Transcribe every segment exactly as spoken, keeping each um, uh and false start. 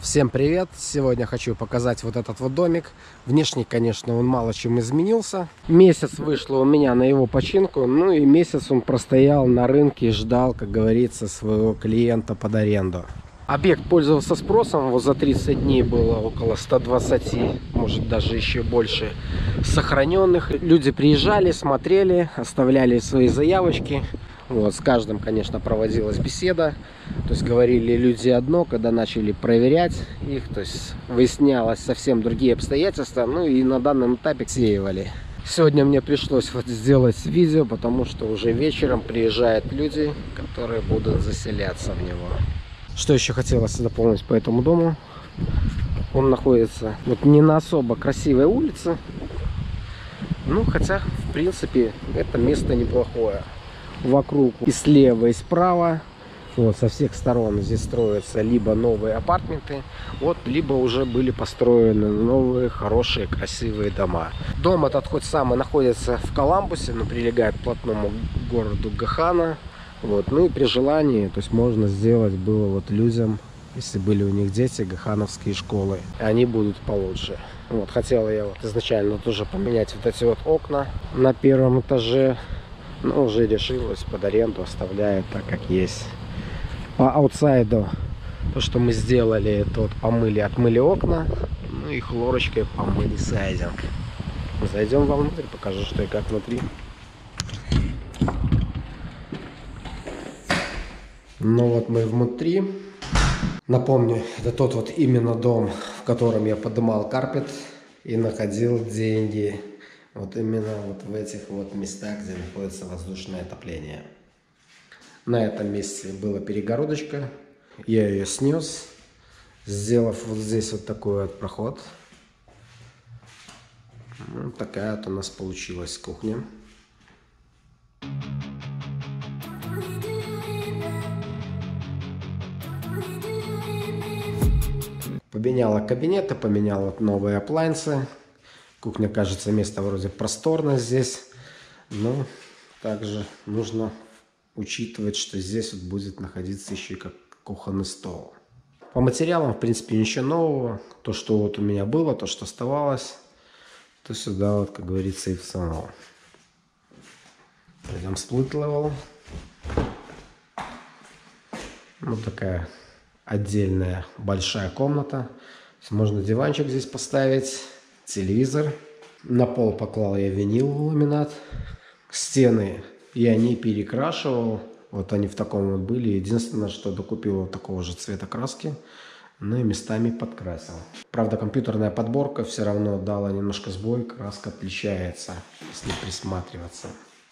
Всем привет! Сегодня хочу показать вот этот вот домик. Внешне, конечно, он мало чем изменился. Месяц вышло у меня на его починку. Ну и месяц он простоял на рынке и ждал, как говорится, своего клиента под аренду. Объект пользовался спросом. Вот за тридцать дней было около ста двадцати, может даже еще больше сохраненных. Люди приезжали, смотрели, оставляли свои заявочки. Вот, с каждым, конечно, проводилась беседа. То есть говорили люди одно, когда начали проверять их, то есть выяснялось совсем другие обстоятельства. Ну и на данном этапе сеивали. Сегодня мне пришлось вот сделать видео, потому что уже вечером приезжают люди, которые будут заселяться в него. Что еще хотелось дополнить по этому дому? Он находится вот не на особо красивой улице. Ну, хотя, в принципе, это место неплохое. Вокруг и слева, и справа, вот со всех сторон здесь строятся либо новые апартаменты, вот, либо уже были построены новые, хорошие, красивые дома. Дом этот хоть сам и находится в Коламбусе, но прилегает к плотному городу Гахана. Вот, ну и при желании, то есть можно сделать было вот людям, если были у них дети, гахановские школы, они будут получше. Вот, хотела я вот изначально тоже поменять вот эти вот окна на первом этаже. Но уже решилась, под аренду оставляет так, как есть. По аутсайду, то, что мы сделали, это вот помыли, отмыли окна, ну и хлорочкой помыли сайдинг. Зайдем вовнутрь, покажу, что и как внутри. Ну вот мы внутри. Напомню, это тот вот именно дом, в котором я поднимал карпет и находил деньги. Вот именно вот в этих вот местах, где находится воздушное отопление. На этом месте была перегородочка. Я ее снес, сделав вот здесь вот такой вот проход. Вот такая вот у нас получилась кухня. Поменяла кабинеты, поменяла вот новые аплайнсы. Кухня, кажется, место вроде просторно здесь, но также нужно учитывать, что здесь вот будет находиться еще и как кухонный стол. По материалам, в принципе, ничего нового. То, что вот у меня было, то, что оставалось, то сюда вот, как говорится, и всунул. Пойдем split level. Вот такая отдельная большая комната. Можно диванчик здесь поставить. Телевизор. На пол поклал я виниловый ламинат. Стены я не перекрашивал. Вот они в таком вот были. Единственное, что докупил вот такого же цвета краски. Ну и местами подкрасил. Правда, компьютерная подборка все равно дала немножко сбой. Краска отличается, если присматриваться.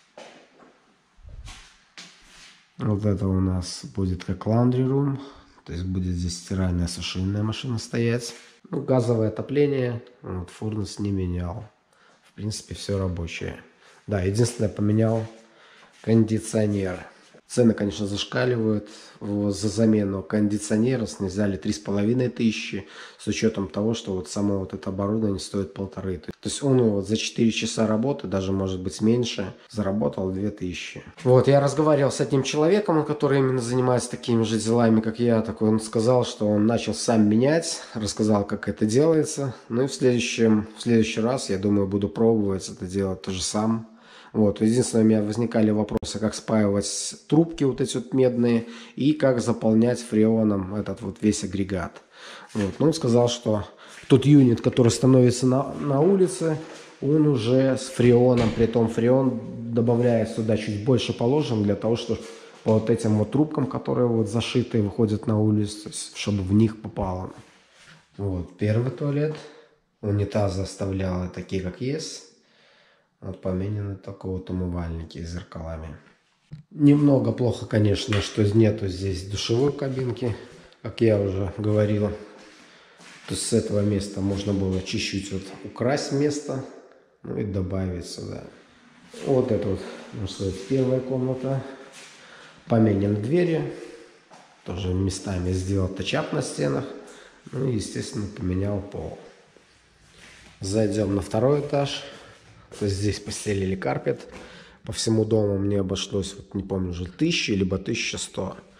Вот это у нас будет как laundry room. То есть будет здесь стиральная, сушильная машина стоять. Ну, газовое отопление, вот, фурнес не менял. В принципе, все рабочее. Да, единственное, поменял кондиционер. Цены, конечно, зашкаливают. За замену кондиционера снизали три с половиной тысячи, с учетом того, что вот само вот это оборудование стоит полторы. То есть он вот за четыре часа работы, даже может быть меньше, заработал две тысячи. Вот, я разговаривал с одним человеком, который именно занимается такими же делами, как я. Такой он сказал, что он начал сам менять, рассказал, как это делается. Ну и в следующем, в следующий раз, я думаю, буду пробовать это делать тоже сам. Вот, единственное, у меня возникали вопросы, как спаивать трубки вот эти вот медные и как заполнять фреоном этот вот весь агрегат. Вот, ну, он сказал, что тот юнит, который становится на, на улице, он уже с фреоном, при том фреон добавляет сюда чуть больше положим для того, чтобы по вот этим вот трубкам, которые вот зашиты, выходят на улицу, чтобы в них попало. Вот, первый туалет, унитазы оставляла такие, как есть. Вот поменены только вот умывальники с зеркалами. Немного плохо, конечно, что нету здесь душевой кабинки, как я уже говорил. То есть с этого места можно было чуть-чуть вот украсть место, ну и добавить сюда. Вот это вот, можно сказать, первая комната. Поменены двери. Тоже местами сделал тачап на стенах. Ну и, естественно, поменял пол. Зайдем на второй этаж. То есть здесь постелили карпет. По всему дому мне обошлось, вот не помню, уже тысяча, либо тысяча сто.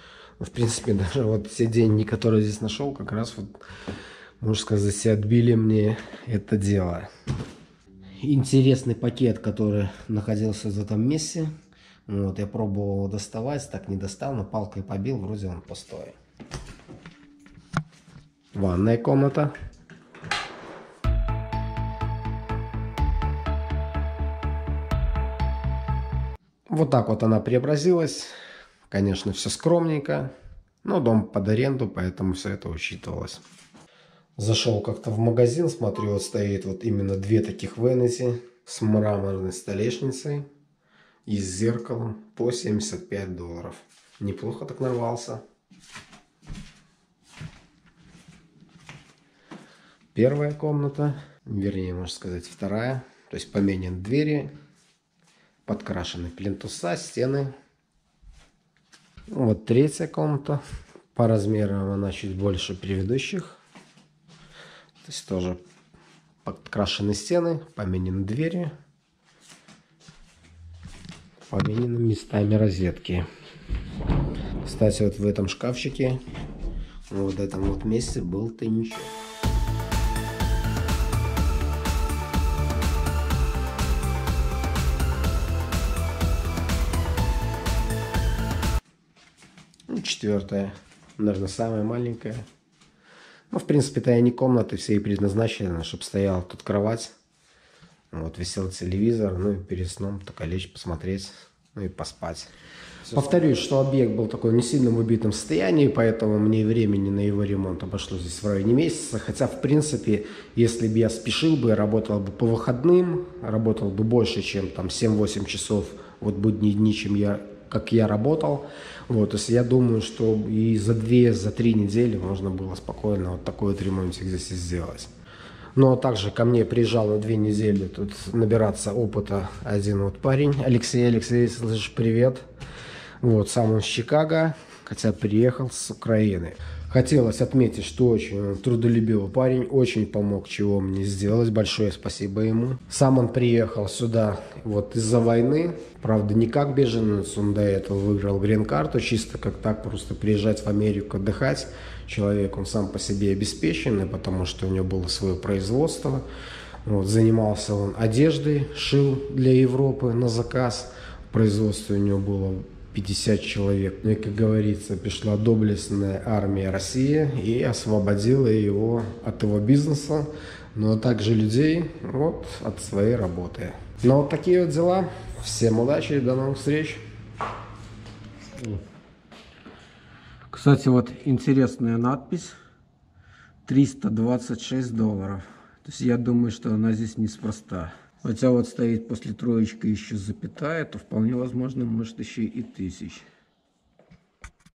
В принципе, даже вот все деньги, которые здесь нашел, как раз вот, можно сказать, отбили мне это дело. Интересный пакет, который находился в этом месте. Вот, я пробовал его доставать, так не достал, но палкой побил, вроде он пустой. Ванная комната. Вот так вот она преобразилась. Конечно, все скромненько, но дом под аренду, поэтому все это учитывалось. Зашел как-то в магазин, смотрю, вот стоит вот именно две таких венети с мраморной столешницей и с зеркалом по семьдесят пять долларов. Неплохо так нарвался. Первая комната, вернее, можно сказать, вторая. То есть поменены двери, подкрашены плинтуса, стены. Вот третья комната. По размерам она чуть больше предыдущих. То есть тоже подкрашены стены, поменены двери, поменены местами розетки. Кстати, вот в этом шкафчике, вот в этом вот месте был тайничок. Четвертая, наверное, самая маленькая. Ну, в принципе-то и не комнаты, все и предназначены, чтобы стояла тут кровать. Вот, висел телевизор, ну и перед сном только лечь, посмотреть, ну и поспать. Все. Повторюсь, что объект был такой не сильно в убитом состоянии, поэтому мне времени на его ремонт обошлось здесь в районе месяца. Хотя, в принципе, если бы я спешил бы, работал бы по выходным, работал бы больше, чем там семь-восемь часов, вот будние дни, чем я, как я работал. Вот, то есть я думаю, что и за две, за три недели можно было спокойно вот такой вот ремонтик здесь и сделать. Но также ко мне приезжал на две недели тут набираться опыта один вот парень, Алексей. Алексей, слышишь, привет. Вот, сам он с Чикаго, хотя приехал с Украины. Хотелось отметить, что очень трудолюбивый парень, очень помог, чего мне сделать. Большое спасибо ему. Сам он приехал сюда вот из-за войны. Правда, не как беженец, он до этого выиграл грин-карту, чисто как так, просто приезжать в Америку отдыхать. Человек, он сам по себе обеспеченный, потому что у него было свое производство. Вот, занимался он одеждой, шил для Европы на заказ. В производстве у него было пятьдесят человек. Ну и, как говорится, пришла доблестная армия России и освободила его от его бизнеса, но также людей вот от своей работы. Но вот такие вот дела. Всем удачи и до новых встреч. Кстати, вот интересная надпись. триста двадцать шесть долларов. То есть я думаю, что она здесь неспроста. Хотя вот стоит после троечки еще запятая, то вполне возможно, может, еще и тысяч.